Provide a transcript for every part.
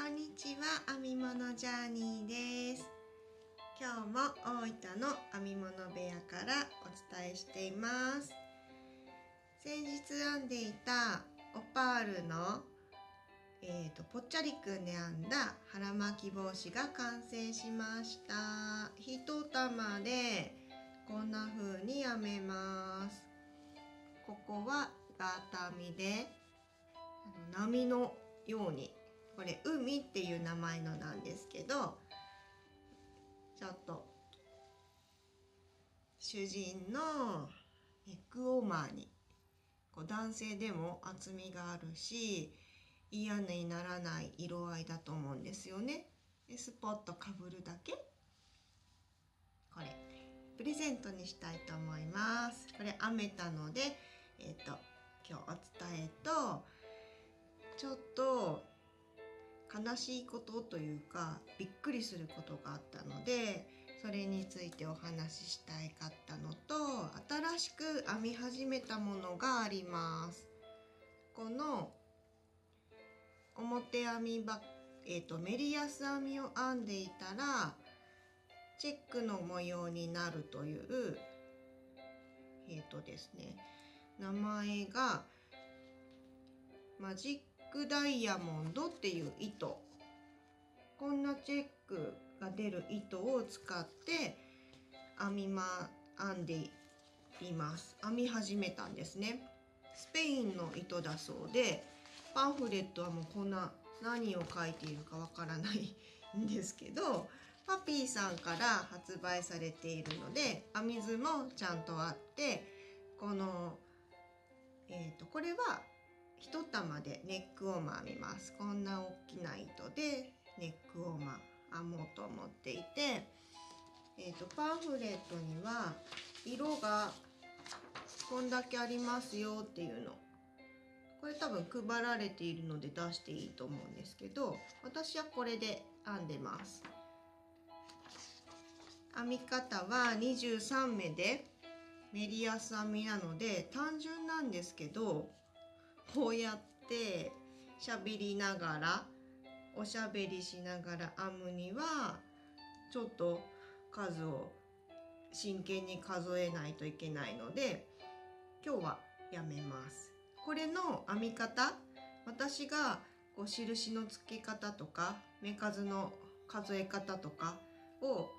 こんにちは、編み物ジャーニーです。今日も大分の編み物部屋からお伝えしています。先日編んでいたオパールの、ぽっちゃりくんで編んだ腹巻き帽子が完成しました。一玉でこんな風に編めます。ここはガーター編みで波のように、これ海っていう名前のなんですけど、ちょっと主人のネックウォーマーに男性でも厚みがあるし嫌にならない色合いだと思うんですよね。でスポッとかぶるだけ、これプレゼントにしたいと思います。これ編めたので、今日お伝えとちょっと悲しいことというかびっくりすることがあったので、それについてお話ししたいかったのと、新しく編み始めたものがあります。この表編みメリヤス編みを編んでいたらチェックの模様になるというですね、名前がマジックダイヤモンドっていう糸、こんなチェックが出る糸を使って編んでいます。編み始めたんですね。スペインの糸だそうで、パンフレットはもうこんな何を書いているかわからないんですけど、パピーさんから発売されているので編み図もちゃんとあって、このこれは一玉でネックウォーマー編みます。こんな大きな糸でネックウォーマー編もうと思っていて、パンフレットには色がこんだけありますよっていうの、これ多分配られているので出していいと思うんですけど、私はこれで編んでます。編み方は23目でメリヤス編みなので単純なんですけど、こうやってしゃべりながらおしゃべりしながら編むにはちょっと数を真剣に数えないといけないので今日はやめます。これの編み方、私が印の付け方とか目数の数え方とかを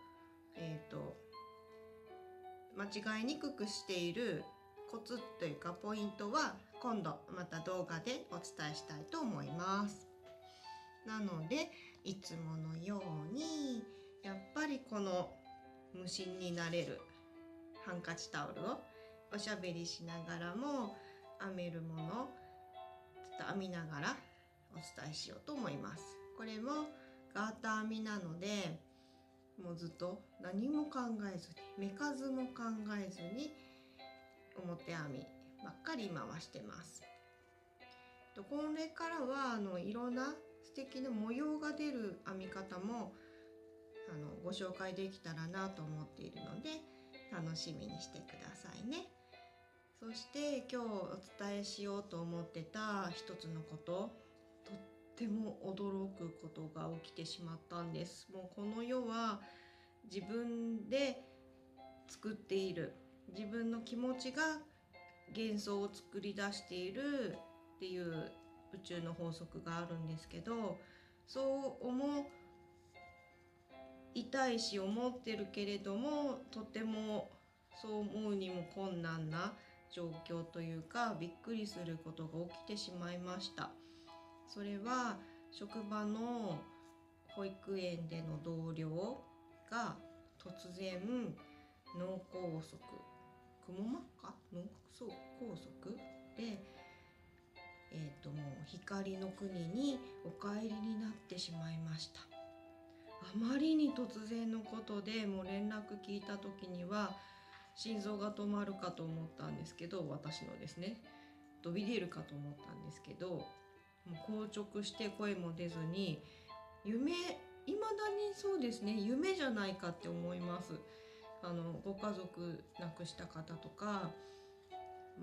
間違いにくくしているコツというかポイントは今度また動画でお伝えしたいと思います。なのでいつものようにやっぱりこの無心になれるハンカチタオルをおしゃべりしながらも編めるものをちょっと編みながらお伝えしようと思います。これもガーター編みなのでもうずっと何も考えずに、目数も考えずに表編みばっかり回してます。これからはいろんな素敵な模様が出る編み方もご紹介できたらなと思っているので楽しみにしてくださいね。そして今日お伝えしようと思ってた一つのこと、とっても驚くことが起きてしまったんです。もうこの世は自分で作っている、自分の気持ちが幻想を作り出しているっていう宇宙の法則があるんですけど、そう思いたいし思ってるけれども、とてもそう思うにも困難な状況というかびっくりすることが起きてしまいました。それは職場の保育園での同僚が突然脳梗塞、くも膜下脳梗塞で、もう光の国にお帰りになってしまいました。あまりに突然のことで、もう連絡聞いた時には心臓が止まるかと思ったんですけど、私のですね、飛び出るかと思ったんですけど、もう硬直して声も出ずに、未だにそうですね、夢じゃないかって思います。ご家族亡くした方とか、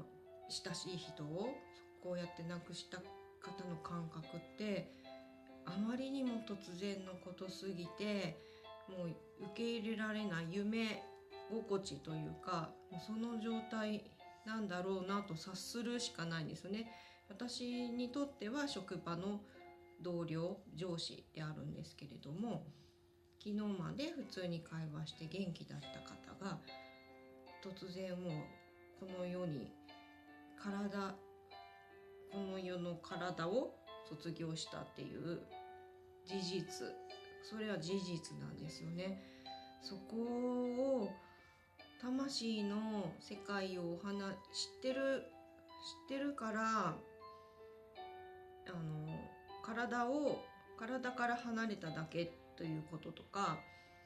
親しい人をこうやって亡くした方の感覚ってあまりにも突然のことすぎてもう受け入れられない夢心地というか、その状態なんだろうなと察するしかないんですよね。私にとっては職場の同僚上司であるんですけれども、昨日まで普通に会話して元気だった方が突然もうこの世の体を卒業したっていう事実、それは事実なんですよね。そこを魂の世界を知ってるから体から離れただけということとか、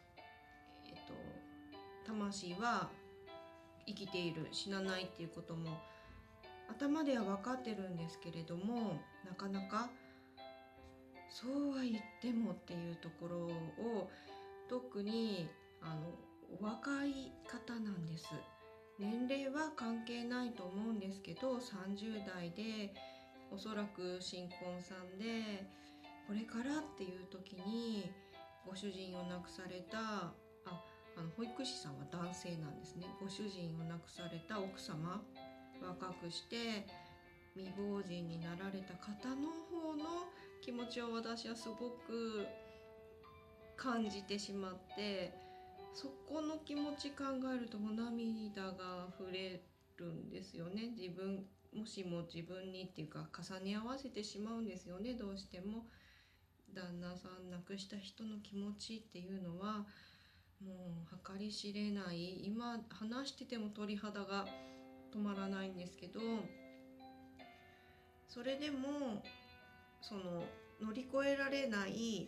魂は生きている、死なないっていうことも頭では分かってるんですけれども、なかなかそうは言ってもっていうところを、特にお若い方なんです。年齢は関係ないと思うんですけど、30代でおそらく新婚さんでこれからっていう時にご主人を亡くされた保育士さんは男性なんですね。ご主人を亡くされた奥様、若くして未亡人になられた方の方の気持ちを私はすごく感じてしまって、そこの気持ち考えるともう涙が溢れるんですよね。もしも自分にっていうか重ね合わせてしまうんですよね。どうしても旦那さん亡くした人の気持ちっていうのはもう計り知れない。今話してても鳥肌が止まらないんですけど、それでも乗り越えられない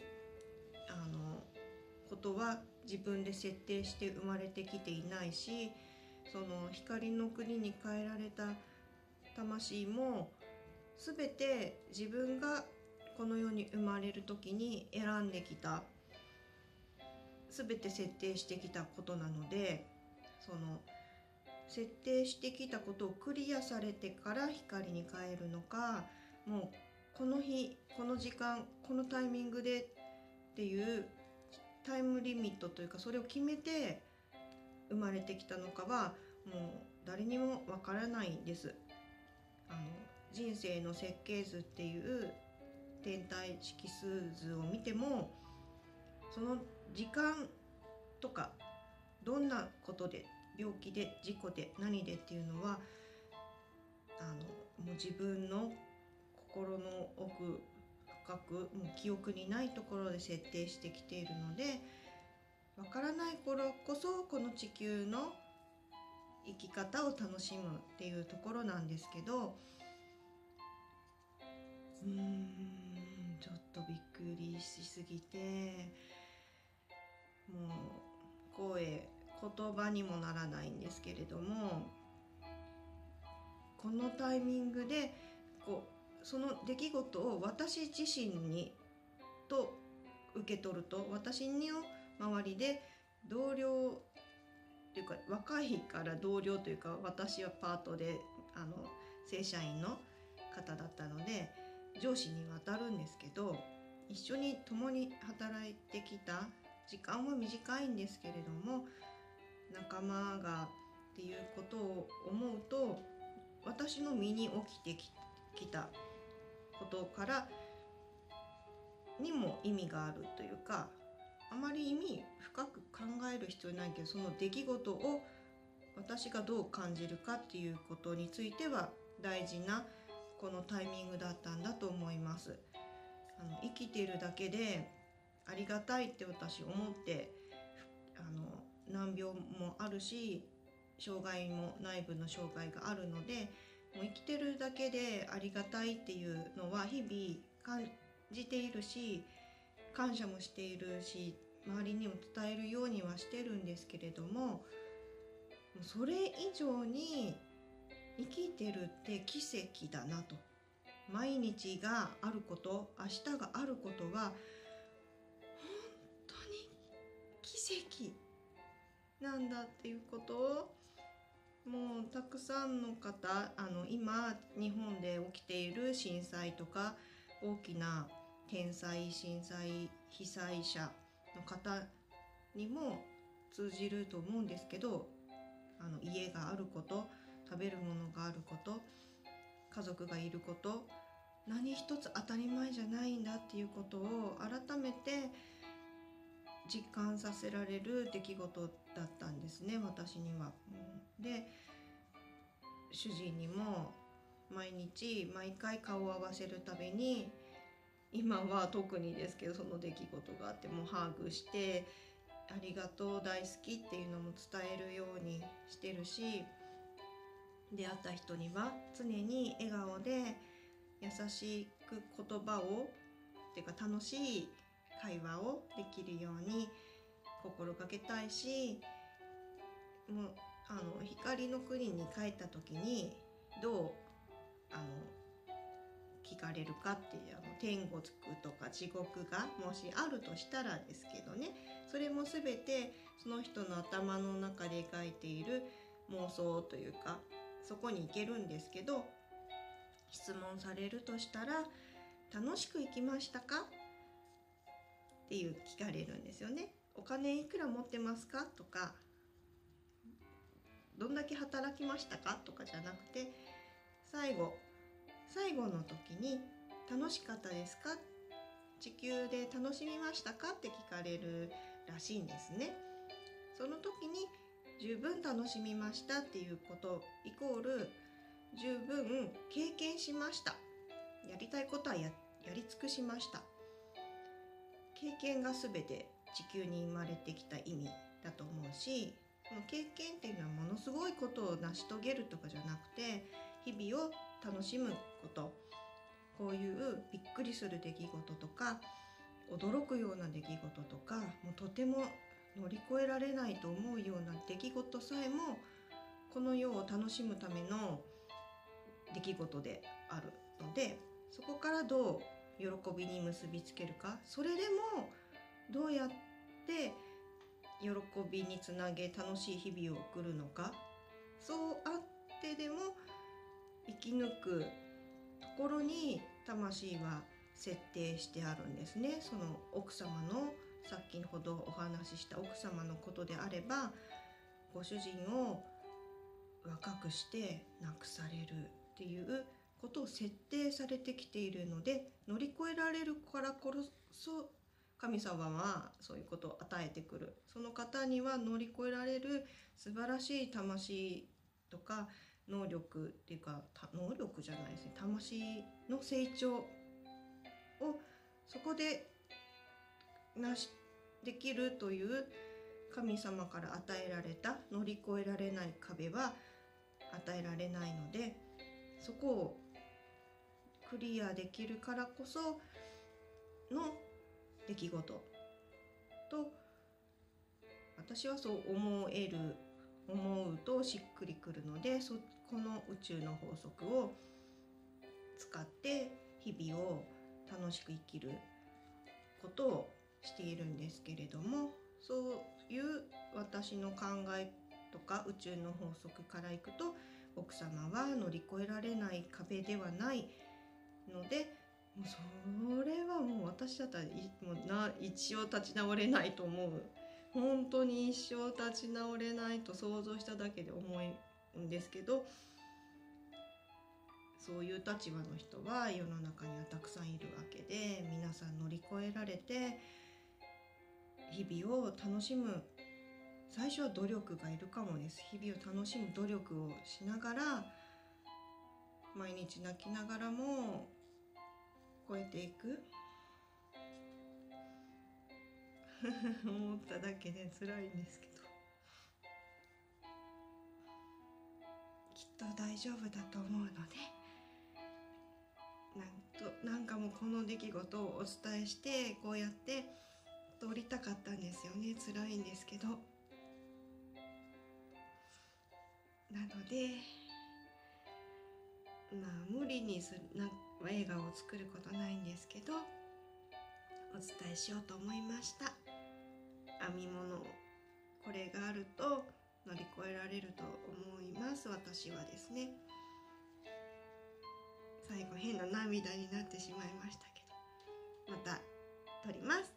ことは自分で設定して生まれてきていないし、その光の国に変えられた魂も全て自分がこの世に生まれる時に選んできた、全て設定してきたことなので、その設定してきたことをクリアされてから光に変えるのか、もうこの日この時間このタイミングでっていうタイムリミットというか、それを決めて生まれてきたのかはもう誰にもわからないんです。人生の設計図っていう天体色数図を見ても、その時間とかどんなことで病気で事故で何でっていうのはもう自分の心の奥深く、もう記憶にないところで設定してきているので、わからない頃こそこの地球の生き方を楽しむっていうところなんですけど、ちょっとびっくりしすぎて、もう言葉にもならないんですけれども、このタイミングでその出来事を私自身にと受け取ると、私の周りで同僚というか、若いから同僚というか、私はパートで正社員の方だったので上司には当たるんですけど、一緒に共に働いてきた時間は短いんですけれども、仲間がっていうことを思うと、私の身に起きてきたことからにも意味があるというか、あまり意味深く考える必要ないけど、その出来事を私がどう感じるかっていうことについては大事なこのタイミングだったんだと思います。生きているだけでありがたいって私思って、難病もあるし内部の障害があるので、もう生きてるだけでありがたいっていうのは日々感じているし、感謝もしているし、周りにも伝えるようにはしてるんですけれども、それ以上に生きてるって奇跡だなと。毎日があること、明日があることは本当に奇跡なんだっていうことを、もうたくさんの方、今日本で起きている震災とか大きな天災震災被災者の方にも通じると思うんですけど、家があること、食べるものがあること、家族がいること、何一つ当たり前じゃないんだっていうことを改めて実感させられる出来事だったんですね、私には。で、主人にも毎日毎回顔を合わせるたびに、今は特にですけどその出来事があってもハグしてありがとう大好きっていうのも伝えるようにしてるし、出会った人には常に笑顔で優しく言葉をっていうか楽しい会話をできるように心がけたいし、もう光の国に帰った時にどう聞かれるかっていう、天国とか地獄がもしあるとしたらですけどね、それも全てその人の頭の中で描いている妄想というか、そこに行けるんですけど、質問されるとしたら楽しく生きましたかっていう聞かれるんですよね。お金いくら持ってますかとか、どんだけ働きましたかとかじゃなくて、最後の時に楽しかったですか、地球で楽しみましたかって聞かれるらしいんですね。その時に十分楽しみましたっていうことイコール十分経験しました、やりたいことは やり尽くしました、経験が全て地球に生まれてきた意味だと思うし、この経験っていうのはものすごいことを成し遂げるとかじゃなくて、日々を楽しむこと、こういうびっくりする出来事とか驚くような出来事とか、もうとても乗り越えられないと思うような出来事さえもこの世を楽しむための出来事であるので、そこからどう喜びに結びつけるか、それでもどうやって喜びにつなげ楽しい日々を送るのか、そうあってでも生き抜くところに魂は設定してあるんですね。その奥様の先ほどお話しした奥様のことであれば、ご主人を若くして亡くされるっていうことを設定されてきているので、乗り越えられるからこそ神様はそういうことを与えてくる。その方には乗り越えられる素晴らしい魂とか能力っていうか、能力じゃないですね、魂の成長をそこでできるという神様から与えられた乗り越えられない壁は与えられないので、そこをクリアできるからこその出来事と私はそう思うとしっくりくるので、この宇宙の法則を使って日々を楽しく生きることをしているんですけれども、そういう私の考えとか宇宙の法則からいくと、奥様は乗り越えられない壁ではないので、もうそれはもう私だったら一生立ち直れないと思う。本当に一生立ち直れないと想像しただけで思うんですけど、そういう立場の人は世の中にはたくさんいるわけで、皆さん乗り越えられて日々を楽しむ。最初は努力がいるかもです。日々を楽しむ努力をしながら、毎日泣きながらも超えていく思っただけで辛いんですけど、きっと大丈夫だと思うので、なんかもうこの出来事をお伝えして、こうやって通りたかったんですよね。辛いんですけど、なので無理に映画を作ることないんですけど、お伝えしようと思いました。編み物、これがあると乗り越えられると思います。私はですね、最後変な涙になってしまいましたけまた撮ります。